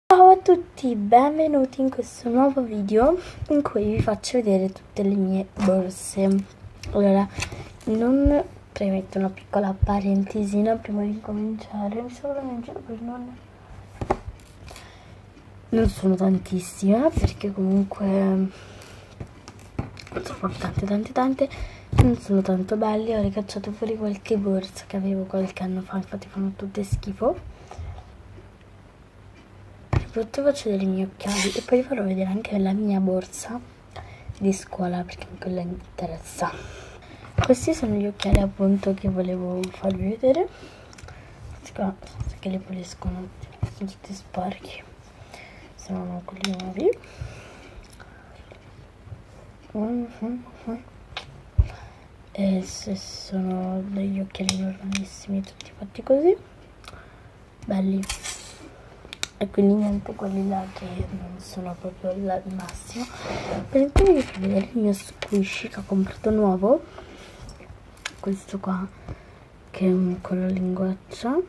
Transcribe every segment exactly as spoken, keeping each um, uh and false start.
Ciao a tutti, benvenuti in questo nuovo video in cui vi faccio vedere tutte le mie borse. Allora, non premetto una piccola parentesina prima di cominciare. Mi sto guardando in giro per non... Non sono tantissime perché comunque non sono proprio tante tante tante. Non sono tanto belli. Ho ricacciato fuori qualche borsa che avevo qualche anno fa, infatti fanno tutte schifo. Soprattutto faccio vedere i miei occhiali e poi vi farò vedere anche la mia borsa di scuola perché quella mi interessa. Questi sono gli occhiali appunto che volevo farvi vedere. Che li puliscono, sono tutti sporchi, sono quelli nuovi. Mm-hmm. E se sono degli occhiali normalissimi, tutti fatti così, belli. E quindi niente, quelli là che non sono proprio il massimo. Per esempio vi faccio vedere il mio squishy che ho comprato nuovo, questo qua che è un con la linguaccia.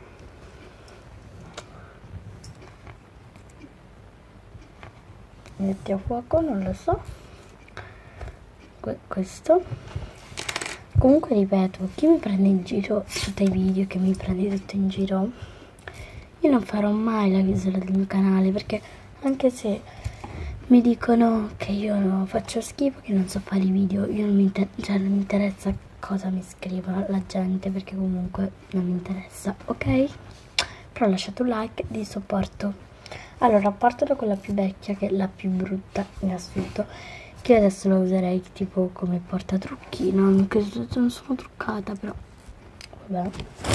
Metti a fuoco, non lo so. Que questo comunque ripeto, chi mi prende in giro sotto i video, che mi prende tutto in giro, io non farò mai la chiusura del mio canale, perché anche se mi dicono che io no, faccio schifo, che non so fare i video, io non mi, cioè, non mi interessa cosa mi scriva la gente, perché comunque non mi interessa, ok? Però lasciate un like di supporto. Allora, parto da quella più vecchia, che è la più brutta in assoluto, che adesso la userei tipo come portatrucchino, anche se non sono truccata, però vabbè.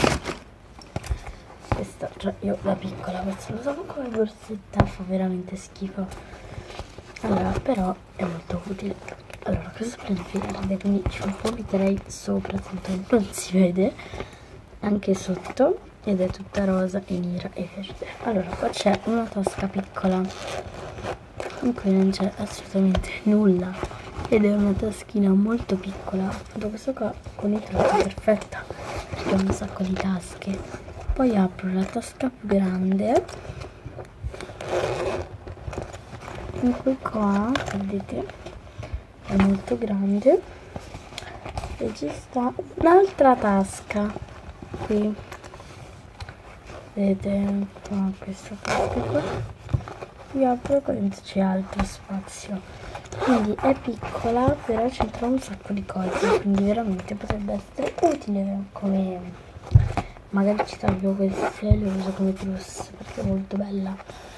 Questa, cioè io la piccola, questa lo so come borsetta, fa veramente schifo. Allora, però è molto utile. Allora, questo prende verde, quindi ci vomiterei sopra, tanto non si vede, anche sotto, ed è tutta rosa e nera e verde. Allora, qua c'è una tasca piccola in cui non c'è assolutamente nulla, ed è una taschina molto piccola. Da questo qua con i trovo perfetta, perché ha un sacco di tasche. Poi apro la tasca più grande, in cui qua, vedete, è molto grande, e ci sta un'altra tasca qui, vedete, qua questa tasca qua, io apro qua dentro c'è altro spazio, quindi è piccola, però c'entra un sacco di cose, quindi veramente potrebbe essere utile come... Magari ci taglio queste e le uso come trousse perché è molto bella.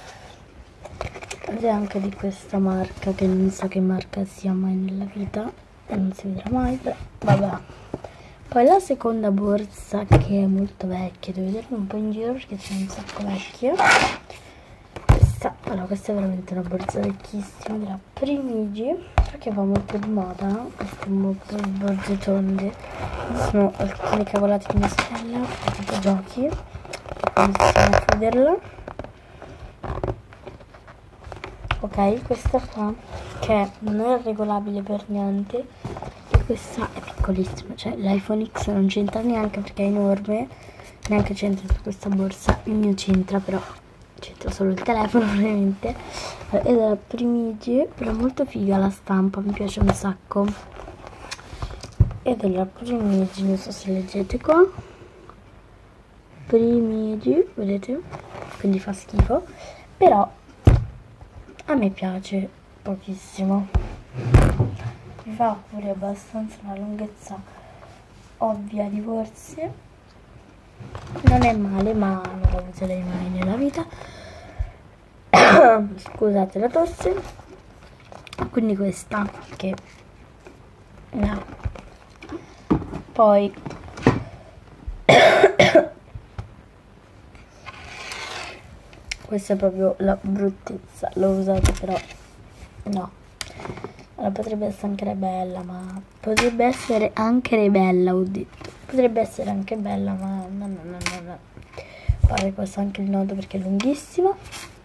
Ed è anche di questa marca, che non so che marca sia mai nella vita e non si vedrà mai, però vabbè. Poi la seconda borsa, che è molto vecchia, devo vederla un po' in giro perché c'è un sacco vecchia. Questa, allora, questa è veramente una borsa vecchissima della Primigi, che va molto di moda, no? Queste molto borse tonde. Sono alcune cavolate di mia sorella, tipo giochi, come possiamo chiuderla. Ok, questa qua, che non è regolabile per niente, e questa è piccolissima, cioè l'iPhone X non c'entra neanche perché è enorme, neanche c'entra su questa borsa, il mio c'entra, però c'entra solo il telefono ovviamente. Ed è la Primigi, però molto figa la stampa, mi piace un sacco. Ed è la Primigi, non so se leggete qua, Primigi, vedete? Quindi fa schifo, però a me piace pochissimo. Mi fa pure abbastanza una lunghezza ovvia di borse, non è male, ma non la userei mai nella vita. Scusate la tosse. Quindi questa, che no. Poi questa è proprio la bruttezza, l'ho usata però no. Allora, potrebbe essere anche bella, ma potrebbe essere anche bella, ho detto. Potrebbe essere anche bella, ma no, no, no, no, no. Poi questo anche il nodo perché è lunghissima.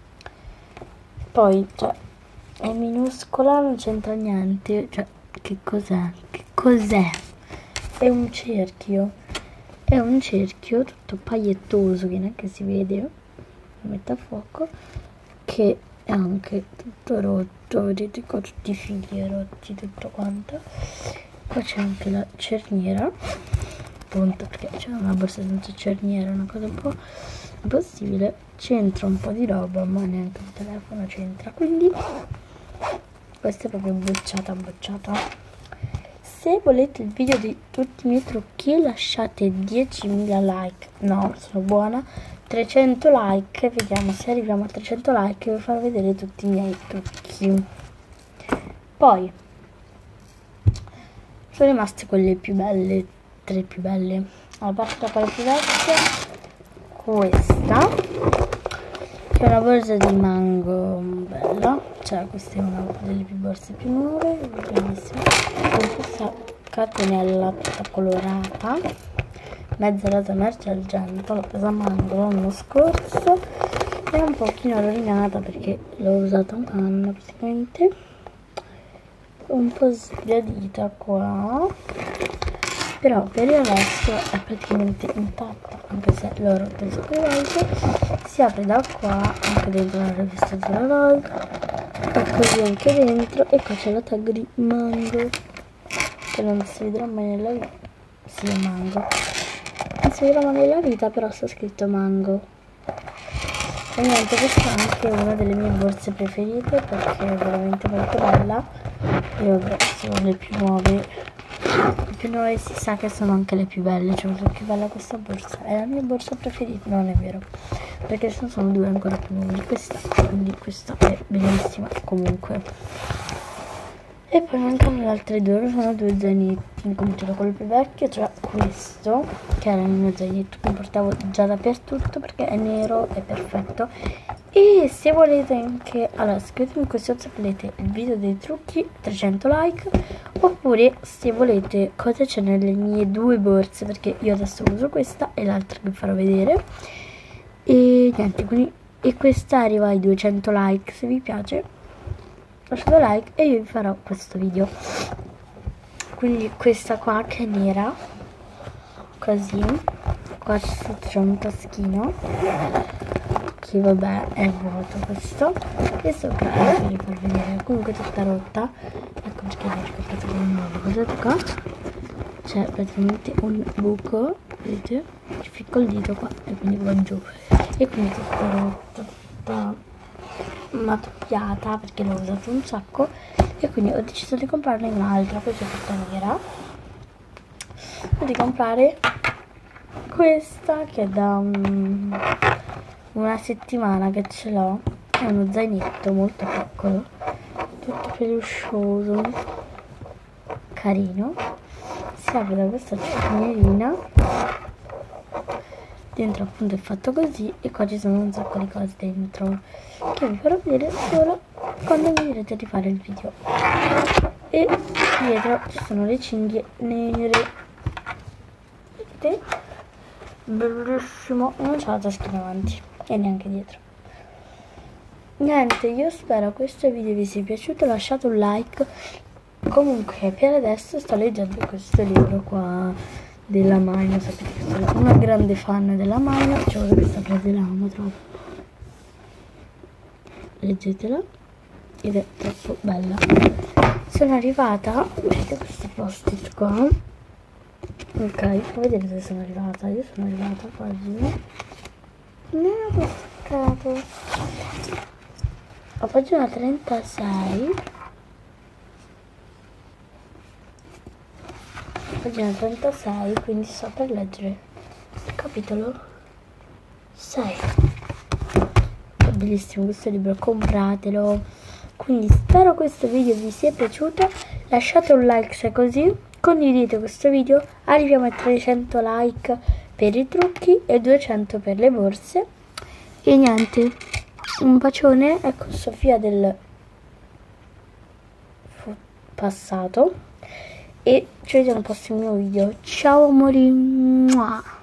Poi, cioè, è minuscola, non c'entra niente. Cioè, che cos'è? Che cos'è? È un cerchio. È un cerchio tutto pagliettoso che neanche si vede. Lo metto a fuoco. che è anche tutto rotto, vedete qua tutti i fili rotti, tutto quanto. Qua c'è anche la cerniera, appunto perché c'è una borsa senza cerniera, una cosa un po' impossibile. C'entra un po' di roba, ma neanche il telefono c'entra, quindi questa è proprio bocciata bocciata. Se volete il video di tutti i miei trucchi lasciate diecimila like, no sono buona, trecento like, vediamo se arriviamo a trecento like e vi farò vedere tutti i miei trucchi. Poi sono rimaste quelle più belle, tre più belle. Allora, parto da quella più vecchia, questa che è una borsa di Mango bella, cioè questa è una delle più borse più nuove, bellissima, con questa catenella tutta colorata, mezza rasa merce argento, l'ho presa a Mango l'anno scorso, è un pochino rovinata perché l'ho usata un anno praticamente, un po' sbiadita qua, però per il resto è praticamente intatta, anche se l'ho rotto un sacco di volte. Si apre da qua, anche dentro una rivista Zeralog, e così anche dentro, e qua c'è la tag di Mango, che non si vedrà mai nella vita, sì è Mango, non si vedrà mai nella vita, però sta scritto Mango. E niente, questa è anche una delle mie borse preferite perché è veramente molto bella, e vabbè, sono le più nuove. Le più nuove si sa che sono anche le più belle, cioè la più bella questa borsa, è la mia borsa preferita, non è vero, perché ce ne sono due ancora più nuove di questa, quindi questa è bellissima comunque. E poi mancano le altre due, sono due zainetti, incomincio da quello più vecchio, cioè questo, che era il mio zainetto che portavo già dappertutto perché è nero, è perfetto. E se volete anche, allora scrivetemi qui sotto se volete il video dei trucchi, trecento like, oppure se volete cosa c'è nelle mie due borse, perché io adesso uso questa e l'altra che vi farò vedere. E niente, quindi, e questa arriva ai duecento like, se vi piace lasciate like e io vi farò questo video. Quindi questa qua che è nera, così, qua c'è un taschino che vabbè è vuoto questo, e sopra vi farò vedere, comunque tutta rotta, ecco perché mi ho ricordato di nuovo, guardate qua c'è praticamente un buco, vedete, ci ficco il dito qua e quindi va giù, e quindi tutta rotta, tutta matoppiata perché l'ho usato un sacco, e quindi ho deciso di comprarne un'altra, questa è tutta nera, e di comprare questa che è da um, una settimana che ce l'ho, è uno zainetto molto piccolo, tutto peluscioso, carino, si apre da questa cernierina, dentro appunto è fatto così, e qua ci sono un sacco di cose dentro che vi farò vedere solo quando mi direte di fare il video. E dietro ci sono le cinghie nere, vedete? Bellissimo, non c'è la taschina avanti e neanche dietro. Niente, io spero questo video vi sia piaciuto, lasciate un like. Comunque per adesso sto leggendo questo libro qua della Maino, sapete che sono una grande fan della Maino, cioè questa frase la amo troppo, leggetela ed è troppo bella. Sono arrivata, vedete questi post-it qua, ok, fa vedere dove sono arrivata, io sono arrivata quasi, ne ho staccato a pagina trentasei, pagina trentasei, quindi sto per leggere il capitolo sei. È bellissimo questo libro, compratelo. Quindi spero questo video vi sia piaciuto, lasciate un like se è così, condividete questo video, arriviamo a trecento like per i trucchi e duecento per le borse. E niente, un bacione, ecco Sofia del passato, e ci vediamo al prossimo video. Ciao amori.